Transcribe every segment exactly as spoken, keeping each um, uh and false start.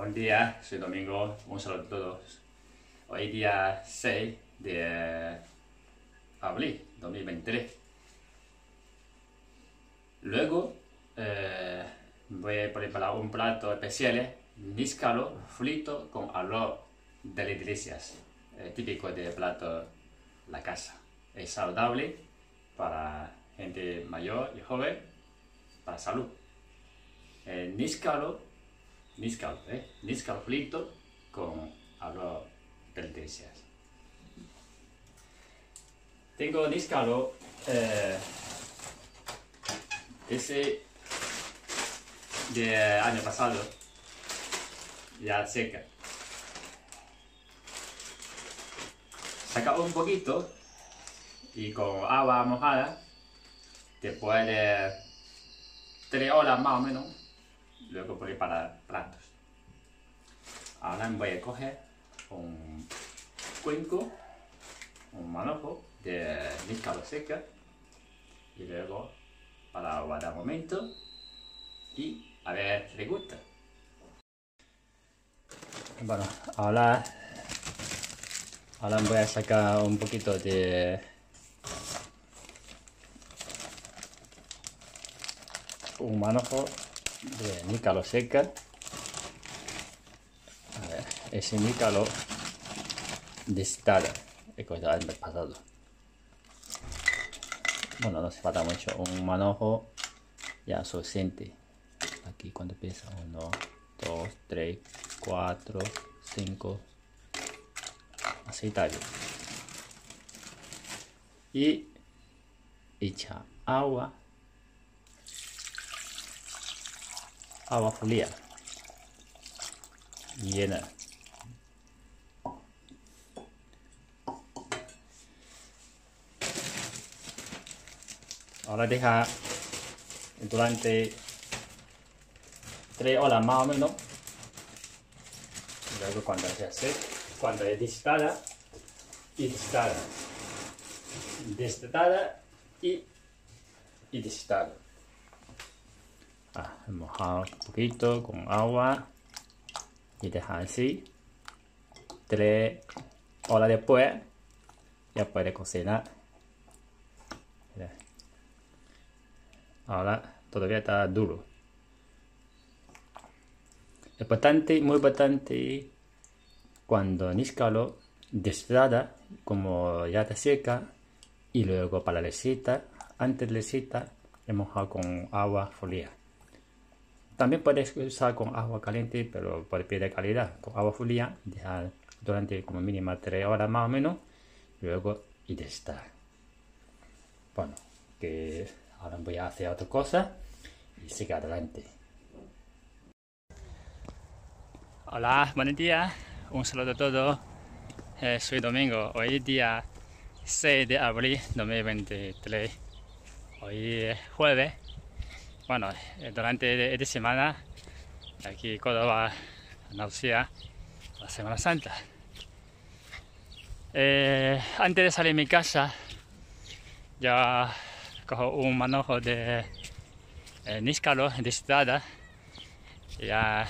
Buen día, soy Domingo, un saludo a todos. Hoy día seis de abril dos mil veintitrés. Luego eh, voy a preparar un plato especial, níscalo frito con arroz de delicias, eh, típico del plato la casa. Es saludable para gente mayor y joven, para salud. Eh, níscalo Níscalo, ¿eh? Níscalo frito con arroz de delicias. Tengo níscalo, eh, ese de año pasado, ya seca. Saca un poquito y con agua mojada, después de tres horas más o menos, luego preparar platos. Ahora voy a coger un cuenco, un manojo de níscalo seca y luego para guardar un momento y a ver si le gusta. Bueno, ahora, ahora voy a sacar un poquito de un manojo de níscalo seca. A ver, ese níscalo destala, he cortado en el pasado. Bueno, no se falta mucho, un manojo ya suficiente. Aquí cuando pesa uno, dos, tres, cuatro, cinco, así está bien. Y echa agua. Agua fría llena. Ahora deja durante tres horas más o menos. Luego cuando se hace, cuando es destala y destala, destala y, y destala. Ah, mojar un poquito con agua y dejar así. Tres horas después ya puede cocinar. Mira. Ahora todavía está duro. Es importante, muy importante, cuando níscalo destrada, como ya está seca, y luego para la receta, antes de la receta, he mojado con agua fría. También puedes usar con agua caliente, pero por pie de calidad. Con agua fría, dejar durante como mínima tres horas más o menos, luego y destar. Bueno, que ahora voy a hacer otra cosa y sigue adelante. Hola, buenos días, un saludo a todos. Eh, soy Domingo, hoy es día seis de abril dos mil veintitrés. Hoy es jueves. Bueno, durante esta semana, aquí en Córdoba, Andalucía, la Semana Santa. Eh, antes de salir de mi casa, ya cojo un manojo de eh, níscalo destillada, ya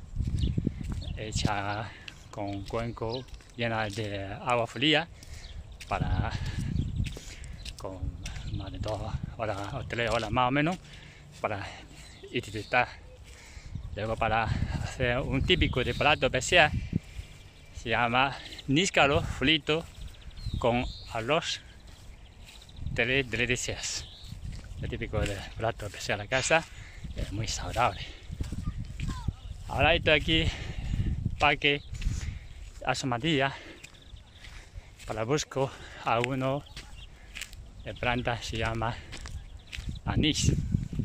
hecha con un cuenco llena de agua fría para con más de dos horas o tres horas más o menos, para utilizar. Luego para hacer un típico de plato especial, se llama níscalo frito con arroz de delicias. El típico de plato especial de la casa, es muy saludable. Ahora estoy aquí Parque Asomadilla para buscar alguno de planta, se llama anís.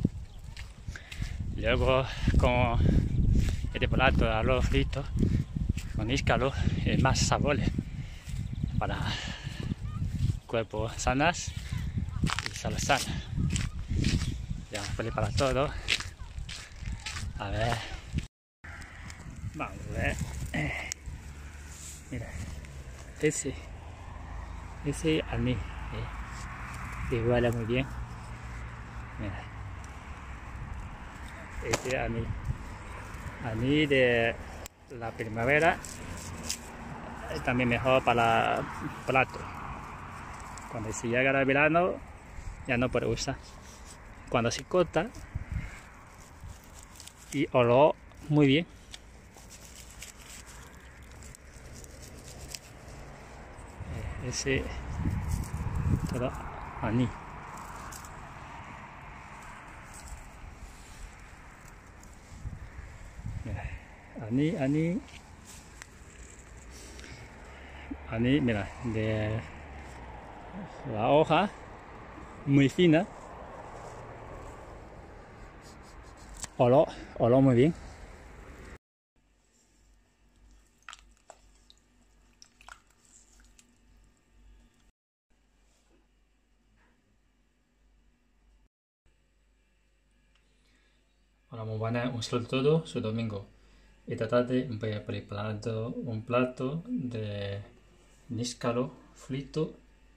Luego con este plato de arroz frito con níscalo es más sabores para cuerpos sanas y salud sana. Ya prepara todo. A ver. Vamos a ver. Mira. Ese. Ese anís. Eh, iguala muy bien. Mira. Este anís. Anís de La primavera es también mejor para plato. Cuando se llega el verano ya no puede usar. Cuando se corta y olor muy bien. Ese todo anís. Anís, anís. Anís, mira, de la hoja muy fina. Olor, olor muy bien. Hola, muy buenas, un saludo a todos, soy Domingo. Esta tarde voy a preparar un plato de níscalo frito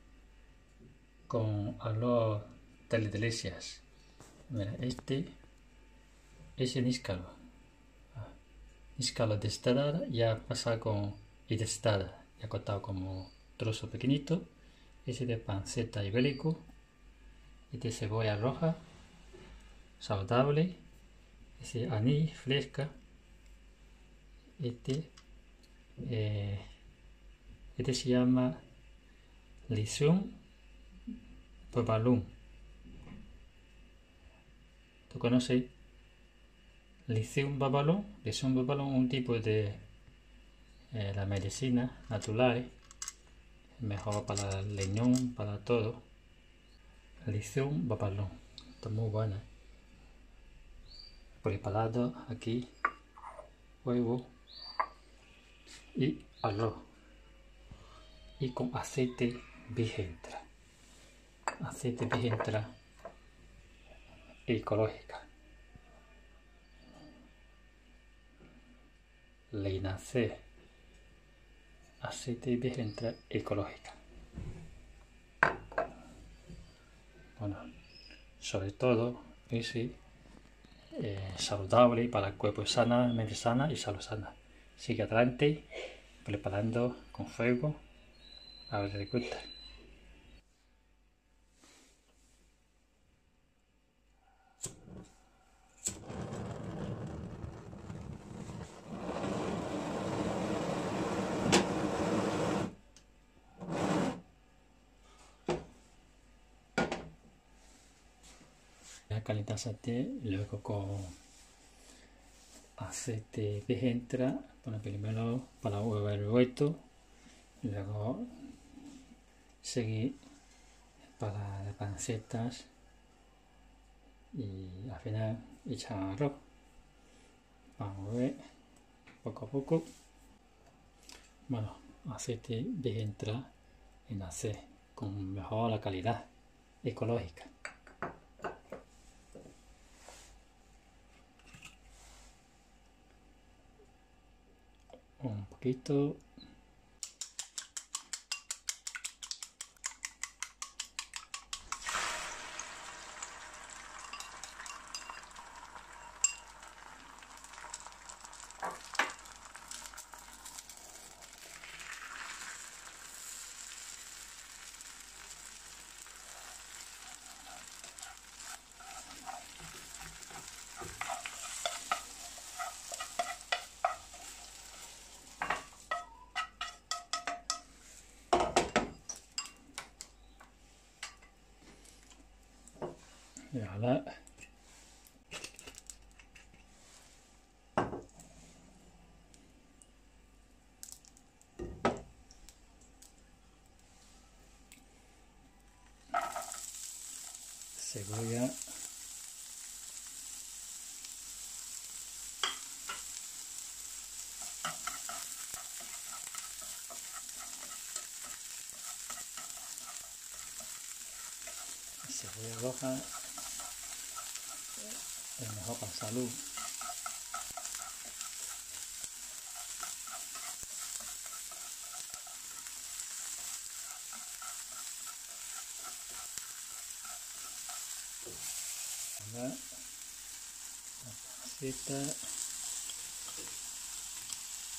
con arroz de delicias. Mira, este es el níscalo. Níscalo destada, ya pasa con y destada, ya cortado como trozo pequeñito. Ese de panceta ibérico. Este cebolla roja, saludable. Ese anís fresca. Este, eh, este se llama Lycium babalum. ¿Tú conoces Lycium babalum? Lycium babalum es un tipo de eh, la medicina natural, mejor para el riñón, para todo. Lycium babalum, está muy buena. Preparado aquí, huevo y arroz y con aceite virgen extra, aceite virgen extra ecológica, Linace, aceite virgen extra ecológica. Bueno, sobre todo es eh, saludable para el cuerpo, sana, mente sana y salud sana. Sigue adelante preparando con fuego a ver si le gusta. Calentar sartén, luego con aceite virgen extra, bueno, primero para huevo revuelto, luego seguir para las pancetas y al final echar arroz. Vamos a ver poco a poco. Bueno, aceite virgen extra en aceite con mejor la calidad ecológica. Un poquito. Y ahora cebolla, cebolla roja es mejor para salud. Ahora, la panceta.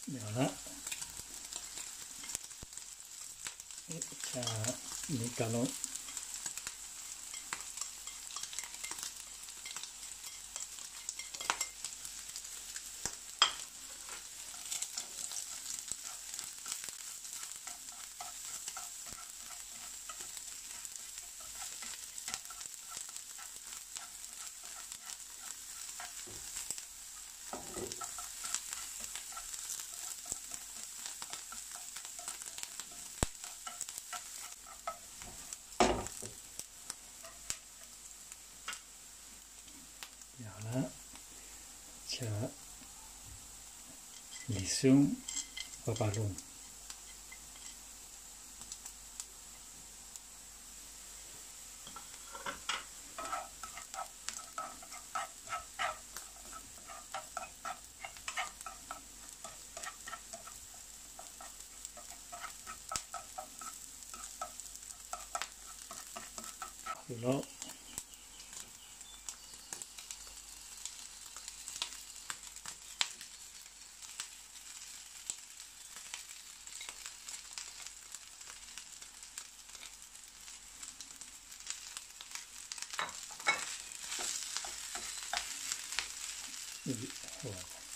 Y ahora echa mi calor. Y ahora echa lisung papalum. Lo y bueno.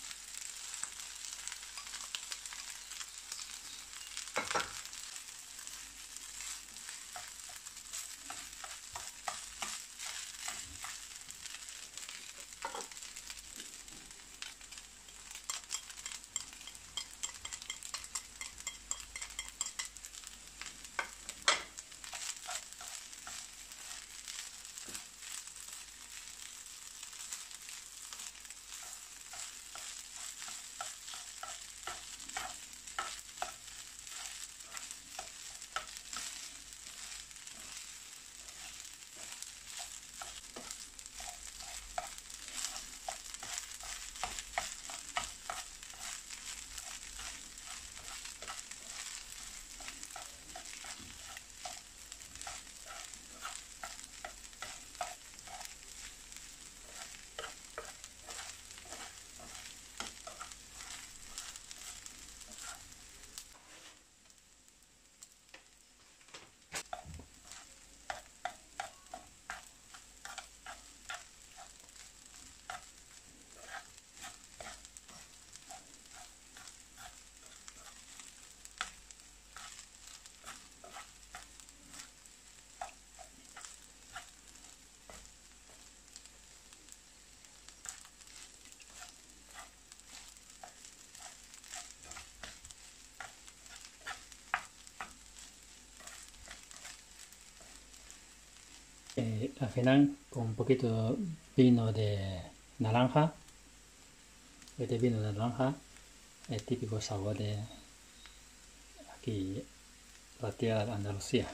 Eh, al final con un poquito de vino de naranja. Este vino de naranja es típico sabor de aquí, la tierra de Andalucía.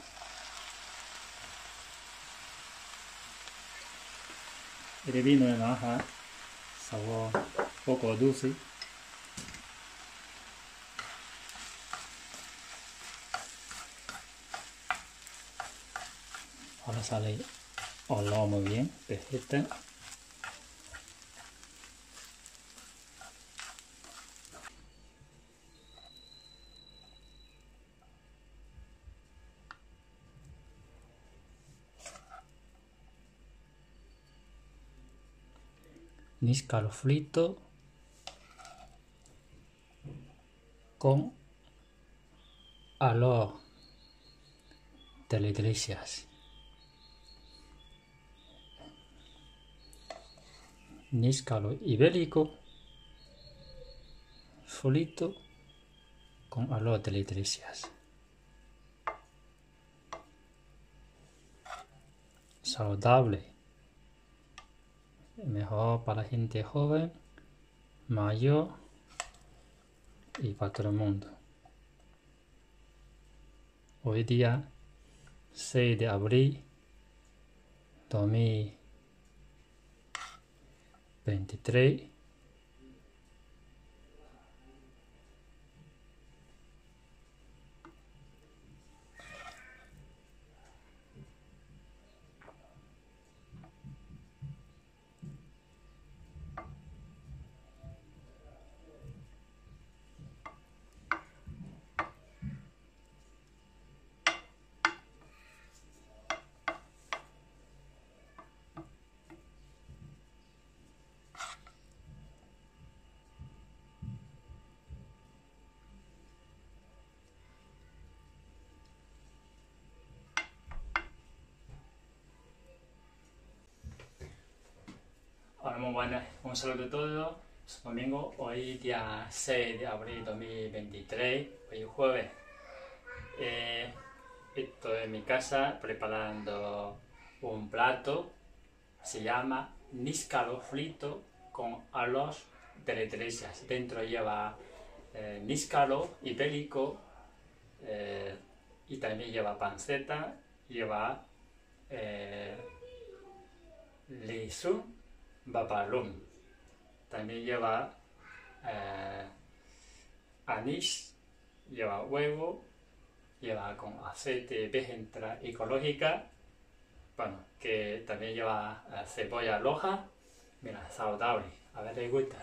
Este vino de naranja, sabor poco dulce. Ahora sale olor muy bien, perfecto. Níscalo frito con arroz de las Iglesias. Níscalo ibérico frito con arroz de las Iglesias. Saludable. Mejor para gente joven, mayor y para todo el mundo. Hoy día seis de abril dos mil veintitrés. Muy buenas, un saludo a todos. Es domingo, hoy día seis de abril de dos mil veintitrés, hoy es jueves. Eh, estoy en mi casa preparando un plato, se llama níscalo frito con arroz de lentejas. Dentro lleva eh, níscalo ibérico eh, y también lleva panceta, lleva eh, lisum babalum, también lleva eh, anís, lleva huevo, lleva con aceite vegetal ecológica, bueno, que también lleva eh, cebolla roja. Mira, saludable, a ver, ¿les gusta?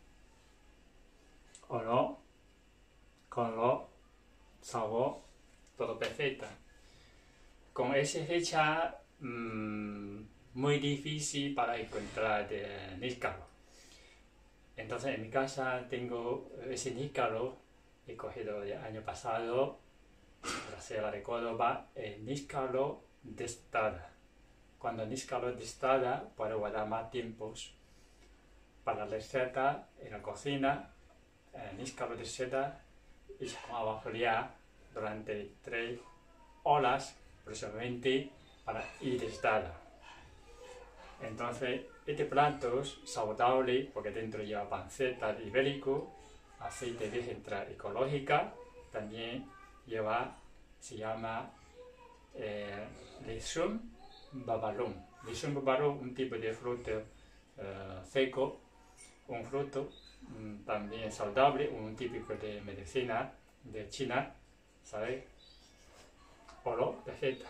¿O no? Con los sabor, todo perfecto. Con esa fecha mmm, muy difícil para encontrar de níscalo. Entonces en mi casa tengo ese níscalo, he cogido el año pasado, la Sierra de Córdoba, el níscalo de estada. Cuando el níscalo de estada puedo guardar más tiempos. Para la receta en la cocina, el níscalo de estada es con agua fría durante tres horas aproximadamente para ir de estada. Entonces, este plato es saludable porque dentro lleva panceta de ibérico, aceite vegetal ecológica, también lleva, se llama eh, lisum babalum. Lisum babalum, un tipo de fruto eh, seco, un fruto mm, también saludable, un típico de medicina de China, ¿sabes? Oro, perfecto.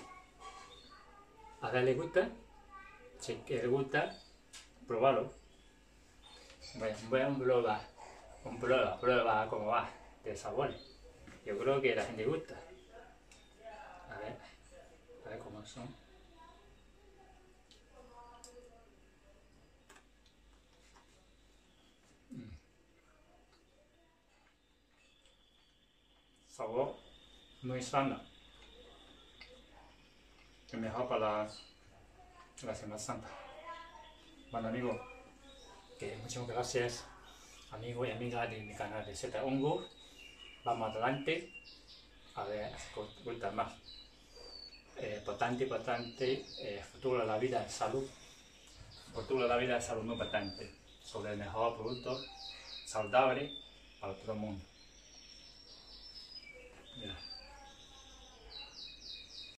¿A ver, le gusta? Si les gusta, probarlo. Bueno, voy a un prueba, un prueba, prueba cómo va, de sabor. Yo creo que a la gente gusta. A ver, a ver cómo son. Mm. Sabor muy sano. Es mejor para la Semana Santa. Bueno, amigos, que muchas gracias, amigos y amigas de mi canal de Z Hongo. Vamos adelante, a ver si gusta más. Eh, importante, importante, eh, futuro de la vida es salud. Futuro de la vida es salud muy importante. Sobre el mejor producto saludable para todo el mundo. Mira.